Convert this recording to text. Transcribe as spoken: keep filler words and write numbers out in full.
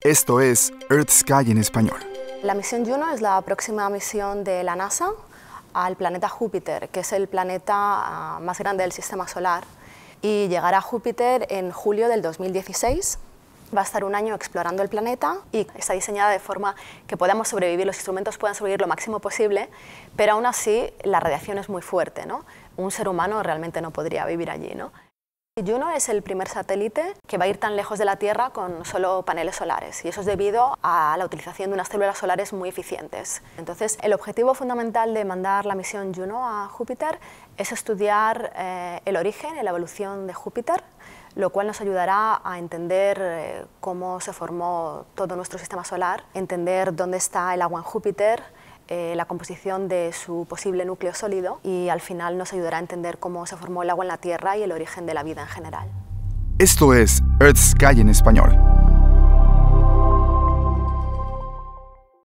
Esto es Earth Sky en español. La misión Juno es la próxima misión de la NASA al planeta Júpiter, que es el planeta más grande del Sistema Solar, y llegará a Júpiter en julio del dos mil dieciséis. Va a estar un año explorando el planeta y está diseñada de forma que podamos sobrevivir, los instrumentos puedan sobrevivir lo máximo posible, pero aún así la radiación es muy fuerte, ¿no? Un ser humano realmente no podría vivir allí, ¿no? Juno es el primer satélite que va a ir tan lejos de la Tierra con solo paneles solares, y eso es debido a la utilización de unas células solares muy eficientes. Entonces, el objetivo fundamental de mandar la misión Juno a Júpiter es estudiar eh, el origen y la evolución de Júpiter, lo cual nos ayudará a entender eh, cómo se formó todo nuestro sistema solar, entender dónde está el agua en Júpiter, Eh, la composición de su posible núcleo sólido, y al final nos ayudará a entender cómo se formó el agua en la Tierra y el origen de la vida en general. Esto es Earth Sky en español.